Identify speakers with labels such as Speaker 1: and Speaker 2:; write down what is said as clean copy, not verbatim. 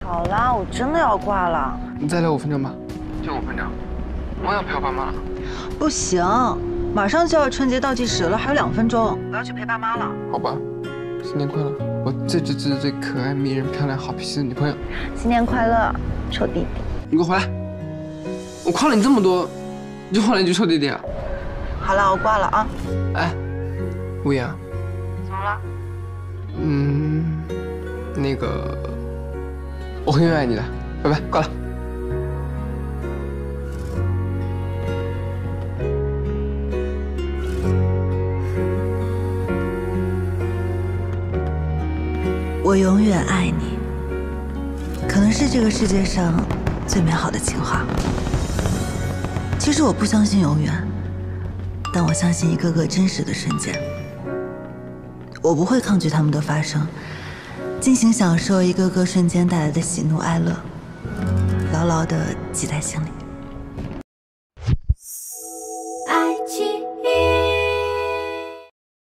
Speaker 1: 好啦，我真的要挂了。
Speaker 2: 你再聊5分钟吧，就5分钟。我要陪我爸妈了。
Speaker 1: 不行，马上就要春节倒计时了，还有2分钟，我要去陪爸妈了。
Speaker 2: 好吧，新年快乐，我最可爱、迷人、漂亮、好脾气的女朋友。
Speaker 1: 新年快乐，臭弟弟。
Speaker 2: 你给我回来！我夸了你这么多，你就换了一句臭弟弟啊？
Speaker 1: 好了，我挂了啊。
Speaker 2: 哎，吴阳。
Speaker 1: 怎么了？
Speaker 2: 那个，我会永远爱你的，拜拜，挂了。
Speaker 1: 我永远爱你，可能是这个世界上最美好的情话。其实我不相信永远，但我相信一个个真实的瞬间。我不会抗拒它们的发生，尽情享受一个个瞬间带来的喜怒哀乐，牢牢地记在心里。